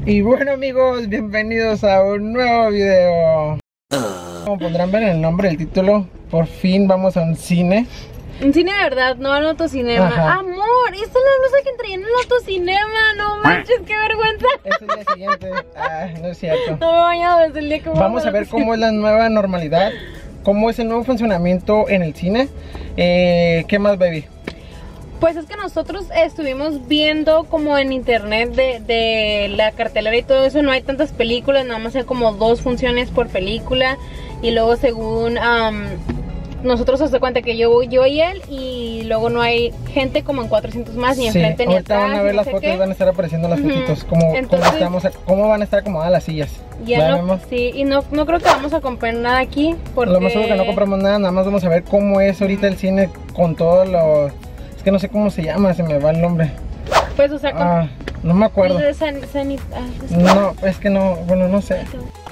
Y bueno amigos, bienvenidos a un nuevo video. Como podrán ver en el nombre del título, por fin vamos a un cine. Un cine de verdad, no al autocinema. Ajá. Amor, esta es la blusa que traía en el autocinema. No manches, qué vergüenza. Es el día siguiente. No es cierto. No me he bañado desde el día que Vamos a ver cómo es la nueva normalidad, cómo es el nuevo funcionamiento en el cine. ¿Qué más, baby? Pues es que nosotros estuvimos viendo como en internet de la cartelera y todo eso. No hay tantas películas, nada más hay como 2 funciones por película. Y luego según nosotros nos da cuenta que yo y él, y luego no hay gente como en 400 más, ni enfrente ni atrás. Ahorita van a ver las fotos y van a estar apareciendo las fotitos, cómo van a estar acomodadas las sillas. Ya no, sí, y no creo que vamos a comprar nada aquí porque... Lo más seguro que no compramos nada, nada más vamos a ver cómo es ahorita el cine con todos los... Es que no sé cómo se llama, se me va el nombre. Pues o sea, con... no me acuerdo. No, es que no, bueno, no sé.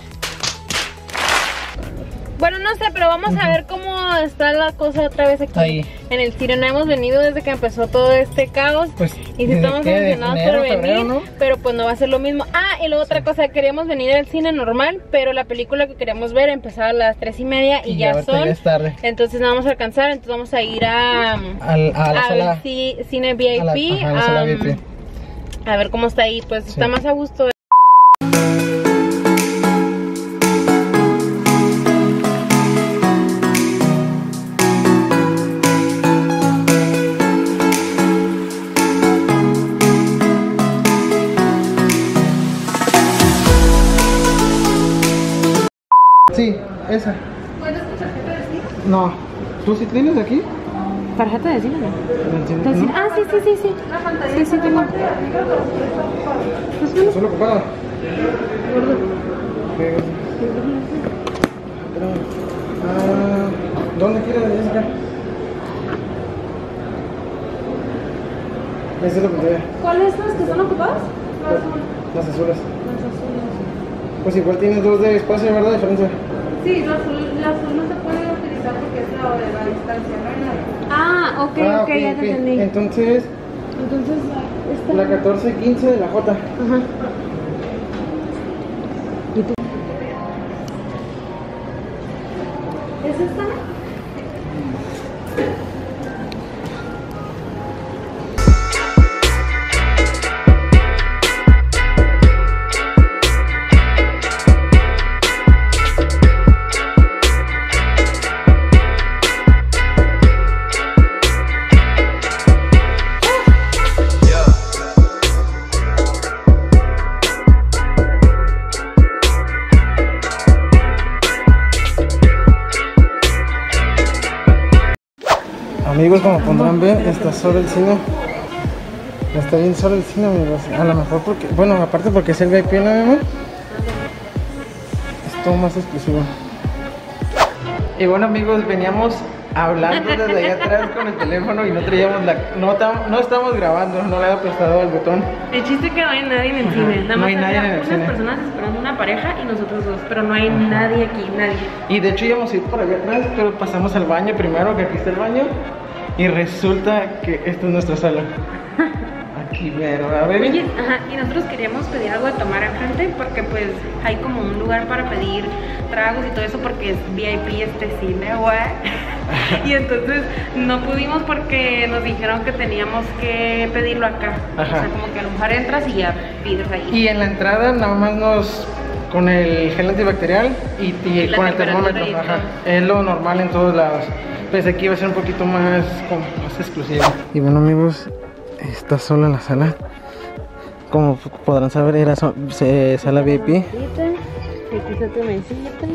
Bueno, no sé, pero vamos a ver cómo está la cosa otra vez aquí ahí en el cine. No hemos venido desde que empezó todo este caos. Pues, y sí estamos emocionados por venir, febrero, ¿no? pero pues no va a ser lo mismo. Y luego otra cosa, queríamos venir al cine normal, pero la película que queríamos ver empezaba a las 3:30 y ya son. Es tarde. Entonces no vamos a alcanzar, entonces vamos a ir a la sala, cine VIP, la sala VIP. A ver cómo está ahí, pues está más a gusto. Sí, esa. ¿Cuál es tu tarjeta de cine? No. ¿Tú sí tienes aquí? ¿Tarjeta de cine? ¿No? Sí. La pantalla. Sí, tengo. ¿Solo ocupada? ¿Dónde quieres, Jessica? Esa es la pantalla. ¿Cuáles son las que son ocupadas? Las azules. Pues igual tienes 2 de espacio, ¿verdad? Diferencia. Sí, la azul no se puede utilizar porque es la de la distancia, ¿no? Ok, ya te entendí. Entonces esta... la 14-15 de la J. Ajá. ¿Y tú? ¿Es esta? Amigos, como podrán ver, está solo el cine. Está bien solo el cine, amigos. A lo mejor porque, bueno, aparte porque es el VIP, ¿no, amor? Es todo más exclusivo. Y bueno, amigos, veníamos hablando desde allá atrás con el teléfono y no traíamos no estamos grabando, no le había prestado el botón. El chiste es que no hay nadie en el cine. Nada no más hay nadie en el cine. Unas personas esperando una pareja y nosotros 2, pero no hay nadie aquí, nadie. Y de hecho íbamos a ir por allá atrás, pero pasamos al baño primero, que aquí está el baño. Y resulta que esta es nuestra sala. Aquí, ¿verdad, baby? Oye, y nosotros queríamos pedir algo de tomar enfrente porque pues hay como un lugar para pedir tragos y todo eso porque es VIP este cine, güey. Y entonces no pudimos porque nos dijeron que teníamos que pedirlo acá. O sea, como que a lo mejor entras y ya pides ahí. Y en la entrada nada más con el gel antibacterial y con el termómetro. Es lo normal en todos lados. Pues aquí va a ser un poquito más exclusivo. Y bueno, amigos, está sola la sala. Como podrán saber, era sala VIP. Aquí está tu mesita.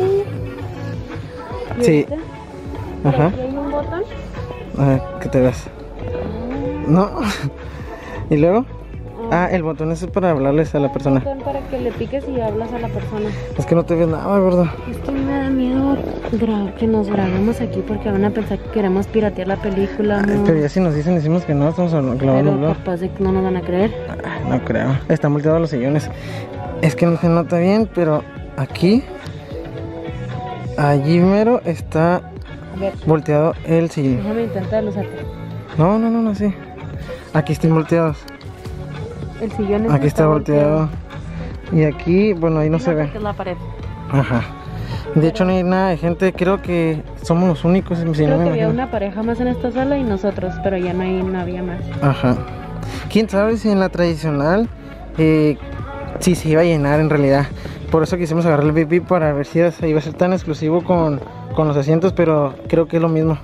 Sí. Ajá. Aquí hay un botón. A ver, ¿qué te das? No. ¿Y luego? El botón es para hablarles a la persona. Un botón para que le piques y hablas a la persona. Es que no te ves nada, gordo. Es que me da miedo que nos grabemos aquí porque van a pensar que queremos piratear la película, ¿no? Pero ya si nos dicen, decimos que no, estamos grabando un blog. Capaz de que no nos van a creer. No creo. Están volteados los sillones. Es que no se nota bien, pero aquí, allí mero está volteado el sillón. Déjame intentar usarte. No, así. Aquí están volteados. El sillón aquí está volteado. Y aquí, bueno, ahí no se ve. Es la pared. Ajá. De hecho no hay nada de gente, creo que somos los únicos. Si Creo no me que había imagino. una pareja más en esta sala y nosotros, pero ya no había más. Ajá. Quién sabe si en la tradicional sí se iba a llenar en realidad. Por eso quisimos agarrar el VIP para ver si iba a ser tan exclusivo con los asientos, pero creo que es lo mismo.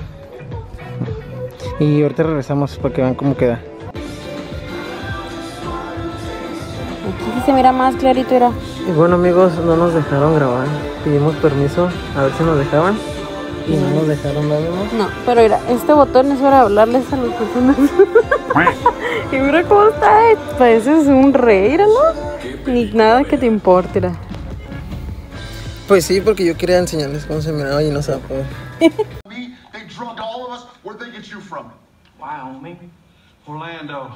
Y ahorita regresamos para que vean cómo queda. Aquí sí se mira más clarito, era. Y bueno amigos, no nos dejaron grabar. Pedimos permiso a ver si nos dejaban. Y no nos dejaron, ¿no, amigos? No, pero mira, este botón es para hablarles a las personas. Y mira cómo está, pareces un rey, míralo. Ni nada que te importe, mira. Pues sí, porque yo quería enseñarles cómo se miraba y no se va a poder. They drugged all of us. Where'd they get you from? Wyoming, Orlando.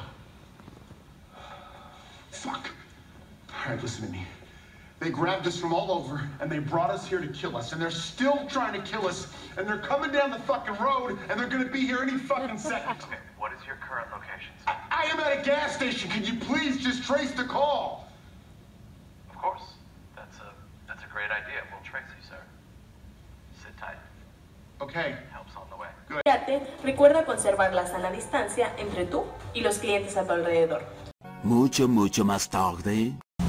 Fuck. All right, listen to me. They grabbed us from all over, and they brought us here to kill us, and they're still trying to kill us, and they're coming down the fucking road, and they're gonna be here any fucking second. Okay, what is your current location? I am at a gas station. Can you please just trace the call? Of course. That's a great idea. We'll trace you, sir. Sit tight. Okay. Help's on the way. Recuerda conservar la sana distancia entre tú y los clientes a tu alrededor. Mucho más tarde.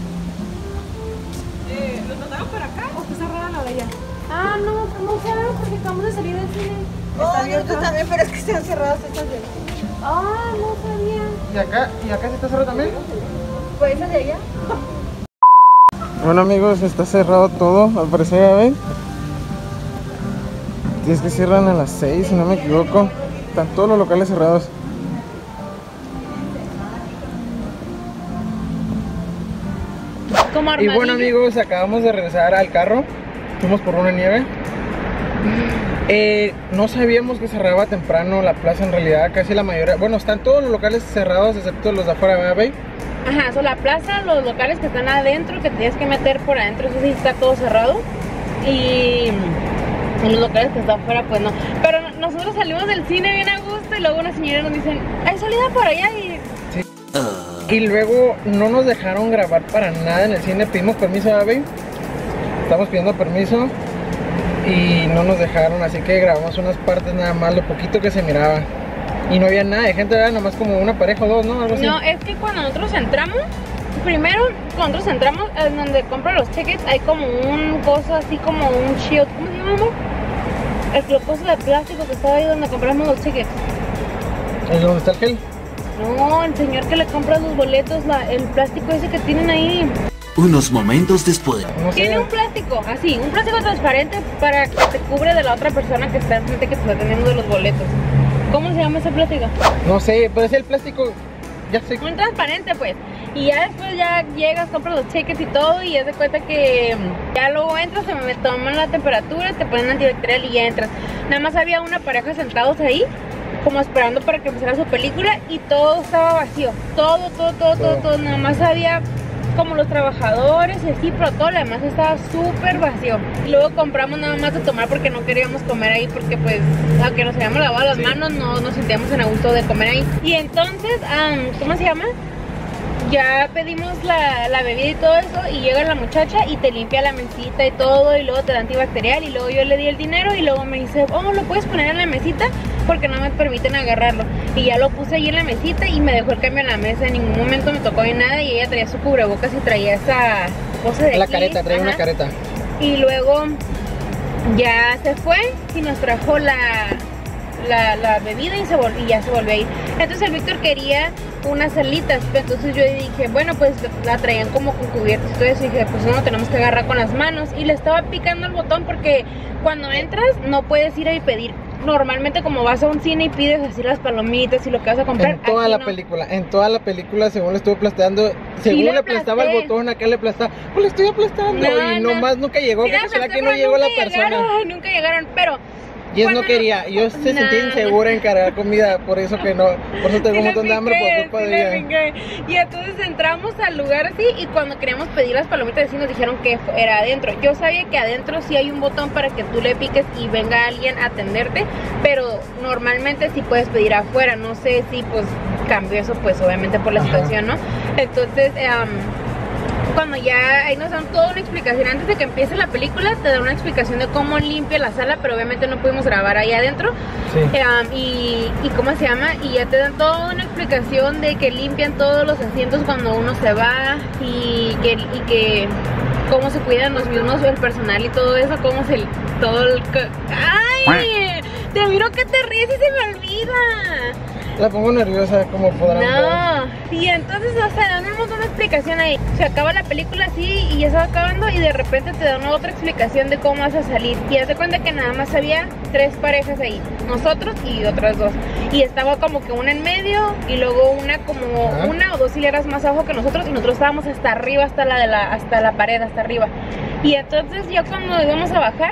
¿Los mandaron por acá o está cerrada la de allá? Ah, no sabemos porque acabamos de salir del cine. Oh, nosotros también, pero es que están cerradas estas de... Ah, no sabía. ¿Y acá sí está cerrado también? Pues esa de allá. Bueno amigos, está cerrado todo, al parecer, ya ven. Es que cierran a las 6, si no me equivoco. Están todos los locales cerrados. Como Y bueno armadillo. amigos, acabamos de regresar al carro. Fuimos por una nieve. No sabíamos que cerraba temprano la plaza en realidad. Casi la mayoría, bueno, están todos los locales cerrados excepto los de afuera, ¿verdad, Bey? Ajá, son la plaza, los locales que están adentro, que tienes que meter por adentro, eso sí está todo cerrado. Y los locales que están afuera, pues no. Pero nosotros salimos del cine bien a gusto y luego una señora nos dicen, hay salida por allá y... Y luego no nos dejaron grabar para nada en el cine. Pedimos permiso, ¿verdad, Bey? Estamos pidiendo permiso y no nos dejaron, así que grabamos unas partes nada más, lo poquito que se miraba. Y no había nada de gente, era nomás como una pareja o dos, ¿no? Algo así. No, es que cuando nosotros entramos, primero cuando nosotros entramos, en donde compro los tickets, hay como un coso así como un shield, ¿cómo se llama, amor? El coso de plástico que estaba ahí donde compramos los tickets. ¿Es donde está el gel? No, el señor que le compra los boletos, el plástico ese que tienen ahí. Unos momentos después. No sé. Tiene un plástico, así, un plástico transparente para que te cubre de la otra persona que está enfrente que te está teniendo de los boletos. ¿Cómo se llama ese plástico? No sé, pero es el plástico, ya sé. Un transparente, pues. Y ya después ya llegas, compras los tickets y todo y ya de cuenta que ya luego entras, se me toman la temperatura, te ponen antibacterial y ya entras. Nada más había una pareja sentados ahí, como esperando para que empezara su película y todo estaba vacío. Todo. Nada más había como los trabajadores y así, pero todo lo demás estaba súper vacío. Y luego compramos nada más de tomar porque no queríamos comer ahí porque pues, aunque nos habíamos lavado las manos, no nos sentíamos en a gusto de comer ahí. Y entonces, ¿cómo se llama? Ya pedimos la bebida y todo eso y llega la muchacha y te limpia la mesita y todo y luego te da antibacterial y luego yo le di el dinero y luego me dice, oh, ¿lo puedes poner en la mesita? Porque no me permiten agarrarlo. Y ya lo puse ahí en la mesita y me dejó el cambio en la mesa. En ningún momento me tocó ni nada y ella traía su cubrebocas y traía esa cosa de La aquí. careta, traía una Ajá. careta. Y luego ya se fue y nos trajo la bebida y ya se volvió a ir. Entonces el Víctor quería unas alitas, entonces yo dije, bueno, pues la traían como con cubiertos y todo eso, y dije, pues no, tenemos que agarrar con las manos, y le estaba picando el botón porque cuando entras no puedes ir a pedir. Normalmente como vas a un cine y pides así las palomitas y lo que vas a comprar. En toda aquí la no. película, según le estuvo aplastando, según le le aplastaba el aplasté. botón, acá le aplastaba, pues le estoy aplastando y nomás nunca llegó, Sí, que será que no llegó la persona. Nunca llegaron, pero Y él no cuando quería, yo se sentía Nah. insegura en cargar comida, por eso que no, por eso tengo un montón de hambre por culpa de ella. Y entonces entramos al lugar así y cuando queríamos pedir las palomitas así nos dijeron que era adentro. Yo sabía que adentro sí hay un botón para que tú le piques y venga alguien a atenderte, pero normalmente sí puedes pedir afuera. No sé si pues cambió eso pues obviamente por la situación, ¿no? Entonces cuando ya ahí nos dan toda una explicación. Antes de que empiece la película te dan una explicación de cómo limpia la sala, pero obviamente no pudimos grabar ahí adentro. Sí. Y cómo se llama, y ya te dan toda una explicación de que limpian todos los asientos cuando uno se va, y que cómo se cuidan los mismos, el personal y todo eso, cómo se... ¡Ay! Te miro que te ríes y se me olvida. La pongo nerviosa, como podrán ver. No, y entonces, o sea, dan un montón de explicación ahí. Se acaba la película así y ya se va acabando, y de repente te dan otra explicación de cómo vas a salir. Y haz de cuenta que nada más había 3 parejas ahí, nosotros y otras 2. Y estaba como que una en medio, y luego una como una o 2 hileras más abajo que nosotros, y nosotros estábamos hasta arriba, hasta la pared, hasta arriba. Y entonces ya cuando íbamos a bajar,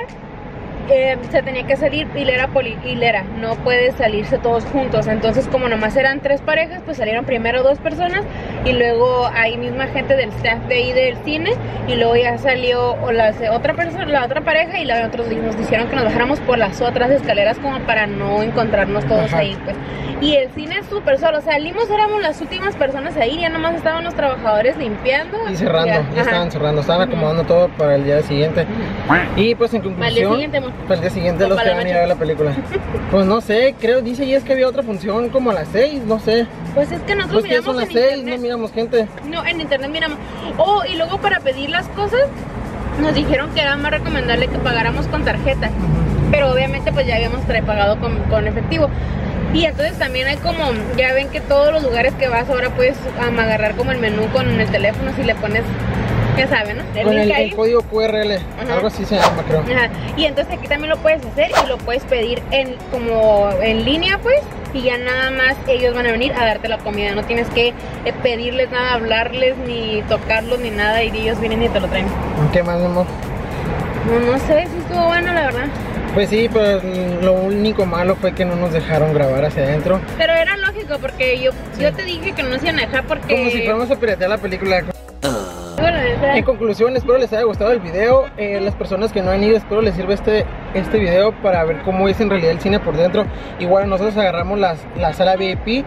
se tenía que salir hilera por hilera, no puede salirse todos juntos. Entonces, como nomás eran 3 parejas, pues salieron primero 2 personas, y luego ahí misma gente del staff de ahí del cine, y luego ya salió la otra pareja, y la otros nos dijeron que nos bajáramos por las otras escaleras como para no encontrarnos todos ahí, pues. Y el cine es súper solo, salimos, éramos las últimas personas ahí, ya nomás estaban los trabajadores limpiando y cerrando, ya estaban cerrando, estaban acomodando todo para el día siguiente. Y pues en conclusión, para el día siguiente los que van a ir a ver la película. Pues no sé, creo, dice y es que había otra función como a las 6, no sé. Pues es que nosotros miramos son las 6, no miramos gente. No, en internet miramos. Y luego para pedir las cosas nos dijeron que era más recomendable que pagáramos con tarjeta, pero obviamente pues ya habíamos pagado con efectivo. Y entonces también hay como, ya ven que todos los lugares que vas ahora puedes agarrar como el menú con el teléfono si le pones, ya saben, ¿no? Con el código QRL, algo así se llama, creo. Y entonces aquí también lo puedes hacer y lo puedes pedir como en línea, pues, y ya nada más ellos van a venir a darte la comida. No tienes que pedirles nada, hablarles, ni tocarlos, ni nada, y ellos vienen y te lo traen. ¿Qué más, mi amor? No sé, sí estuvo bueno, la verdad. Pues sí, pero lo único malo fue que no nos dejaron grabar hacia adentro. Pero era lógico, porque yo te dije que no nos iban a dejar porque... Como si fuéramos a piratear la película. Bueno, en conclusión, espero les haya gustado el video. Las personas que no han ido, espero les sirva este video para ver cómo es en realidad el cine por dentro. Igual nosotros agarramos la sala VIP.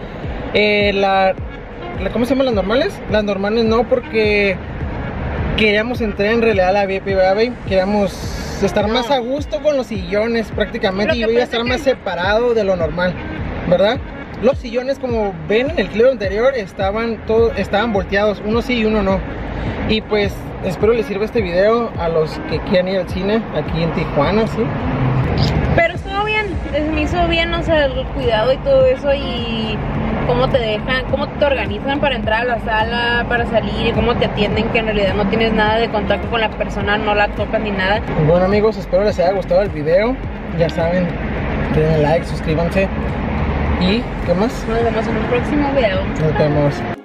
¿Cómo se llaman las normales? Las normales no, porque queríamos entrar en realidad a la VIP, ¿verdad? Queríamos estar más a gusto con los sillones prácticamente, y iba a estar más separado de lo normal, ¿verdad? Los sillones, como ven en el clip anterior, estaban volteados, uno sí y uno no. Y pues espero les sirva este video a los que quieran ir al cine aquí en Tijuana, ¿sí? Pero estuvo bien, me hizo bien, o sea, el cuidado y todo eso, y cómo te dejan, cómo te organizan para entrar a la sala, para salir, y cómo te atienden, que en realidad no tienes nada de contacto con la persona, no la tocas ni nada. Bueno amigos, espero les haya gustado el video. Ya saben, denle like, suscríbanse. ¿Y qué más? Nos vemos en un próximo video. Nos vemos.